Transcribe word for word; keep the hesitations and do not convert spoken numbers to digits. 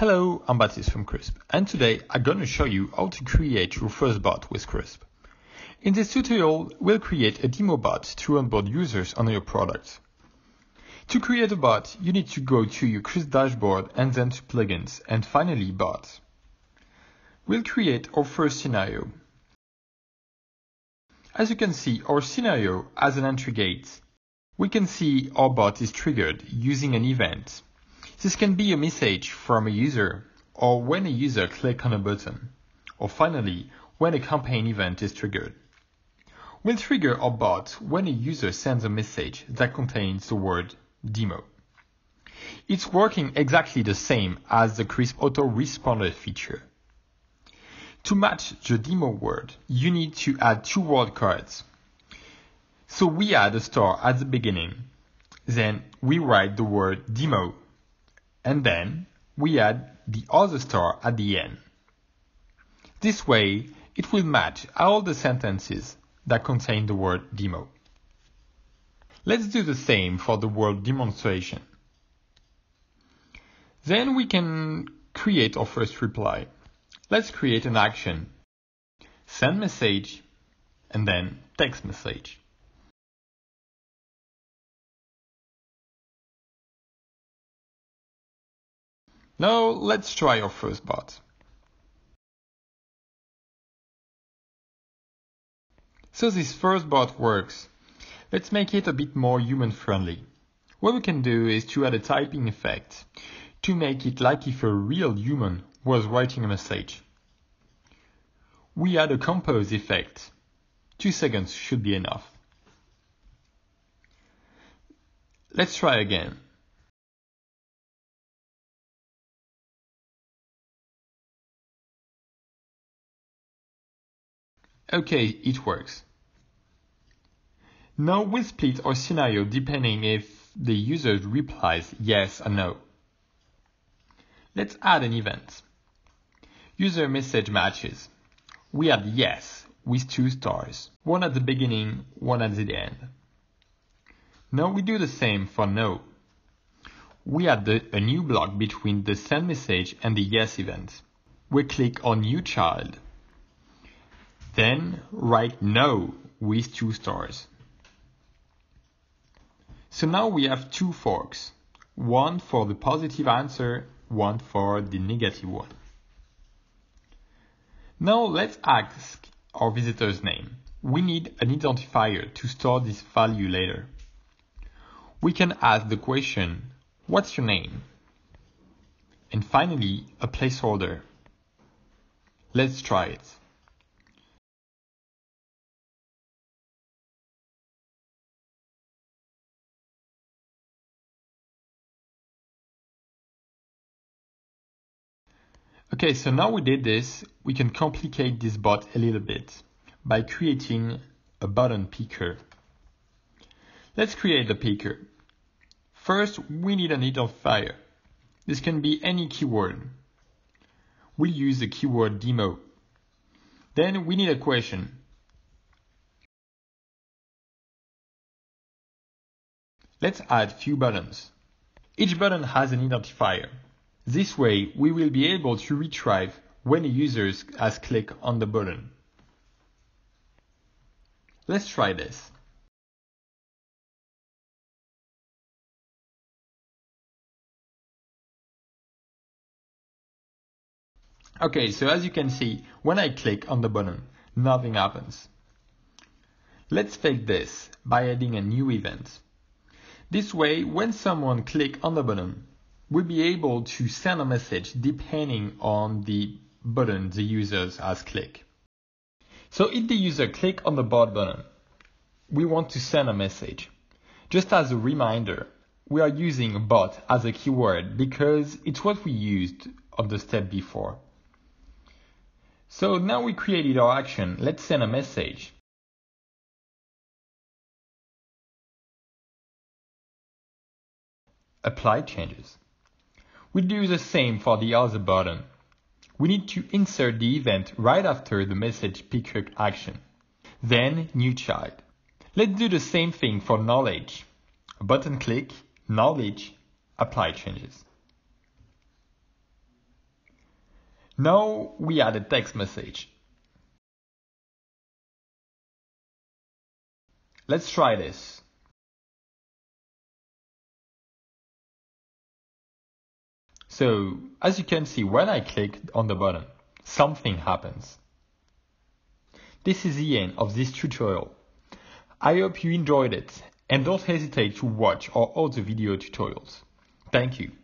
Hello, I'm Baptiste from Crisp, and today I'm going to show you how to create your first bot with Crisp. In this tutorial, we'll create a demo bot to onboard users on your product. To create a bot, you need to go to your Crisp dashboard and then to plugins, and finally bots. We'll create our first scenario. As you can see, our scenario has an entry gate. We can see our bot is triggered using an event. This can be a message from a user, or when a user clicks on a button, or finally, when a campaign event is triggered. We'll trigger our bot when a user sends a message that contains the word demo. It's working exactly the same as the Crisp autoresponder feature. To match the demo word, you need to add two word cards. So we add a star at the beginning, then we write the word demo, and then we add the other star at the end. This way, it will match all the sentences that contain the word demo. Let's do the same for the word demonstration. Then we can create our first reply. Let's create an action. Send message, and then text message. Now let's try our first bot. So this first bot works. Let's make it a bit more human-friendly. What we can do is to add a typing effect to make it like if a real human was writing a message. We add a compose effect. Two seconds should be enough. Let's try again. Okay, it works. Now we'll split our scenario depending if the user replies yes or no. Let's add an event. User message matches. We add yes with two stars, one at the beginning, one at the end. Now we do the same for no. We add the, a new block between the send message and the yes event. We click on new child. Then write no with two stars. So now we have two forks, one for the positive answer, one for the negative one. Now let's ask our visitor's name. We need an identifier to store this value later. We can ask the question, what's your name? And finally, a placeholder. Let's try it. Okay, so now we did this, we can complicate this bot a little bit by creating a button picker. Let's create the picker. First, we need an identifier. This can be any keyword. We'll use the keyword demo. Then we need a question. Let's add few buttons. Each button has an identifier. This way, we will be able to retrieve when a user has clicked on the button. Let's try this. Okay, so as you can see, when I click on the button, nothing happens. Let's fake this by adding a new event. This way, when someone clicks on the button, we'll be able to send a message depending on the button the user has clicked. So if the user clicks on the bot button, we want to send a message. Just as a reminder, we are using bot as a keyword because it's what we used on the step before. So now we created our action, let's send a message. Apply changes. We do the same for the other button. We need to insert the event right after the message picker action. Then new child. Let's do the same thing for knowledge. Button click, knowledge, apply changes. Now we add a text message. Let's try this. So, as you can see, when I click on the button, something happens. This is the end of this tutorial. I hope you enjoyed it and don't hesitate to watch our other video tutorials. Thank you.